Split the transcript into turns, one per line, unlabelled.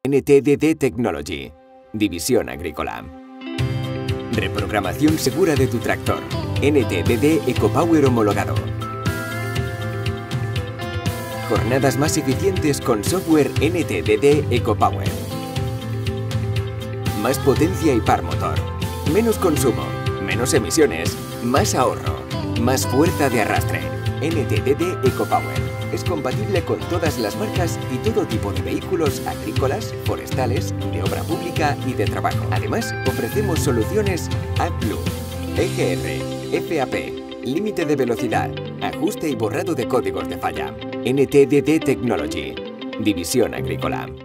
NTDD Technology, División Agrícola. Reprogramación segura de tu tractor. NTDD EcoPower homologado. Jornadas más eficientes con software NTDD EcoPower. Más potencia y par motor. Menos consumo, menos emisiones, más ahorro, más fuerza de arrastre. NTDD EcoPower. Es compatible con todas las marcas y todo tipo de vehículos agrícolas, forestales, de obra pública y de trabajo. Además, ofrecemos soluciones AdBlue, EGR, FAP, límite de velocidad, ajuste y borrado de códigos de falla. NTDD Technology, División Agrícola.